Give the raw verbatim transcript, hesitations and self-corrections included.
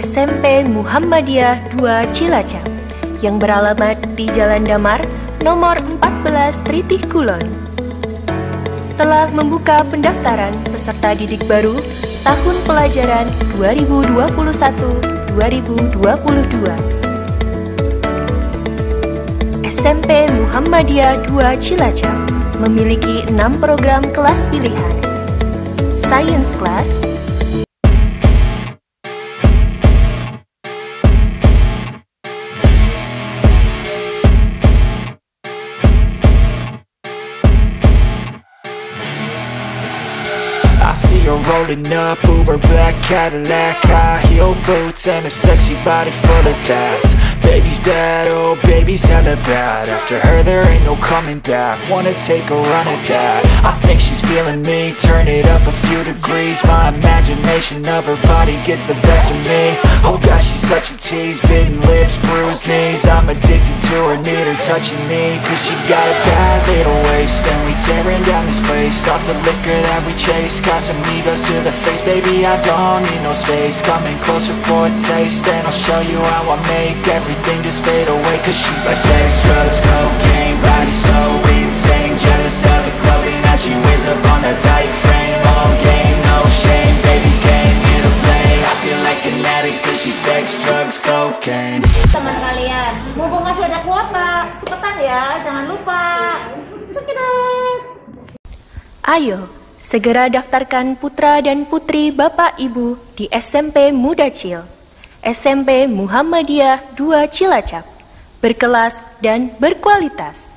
S M P Muhammadiyah dua Cilacap yang beralamat di Jalan Damar nomor empat belas Tritih Kulon telah membuka pendaftaran peserta didik baru tahun pelajaran dua ribu dua puluh satu dua ribu dua puluh dua. S M P Muhammadiyah dua Cilacap memiliki enam program kelas pilihan. Science Class, I see her rolling up, Uber black Cadillac, high heel boots and a sexy body full of tats. Baby's bad, oh baby's hella bad. After her there ain't no coming back. Wanna take a run at that. I think she's feeling me, turn it up a few degrees. My imagination of her body gets the best of me. Oh gosh, she's such a tease, bitten lips, bruised knees. I'm addicted to her, need her touching me, cause she got a bad little waist. And we tearing down this place, off the liquor that we chase. Casamigos to the face, baby I don't need no space. Coming closer for a taste, and I'll show you how I make everything just fade away. Cause she's like sex, drugs, cocaine, body so insane. Jealous of the clothing that she wears up on a tight frame. All game, no shame, baby came here to play. I feel like an addict cause she's sex, drugs, cocaine. Teman kalian, mumpung masih ada kuota, cepetan ya, jangan lupa. Cekidat. ayo segera daftarkan putra dan putri Bapak Ibu di S M P Mudacil, S M P Muhammadiyah dua Cilacap, berkelas dan berkualitas.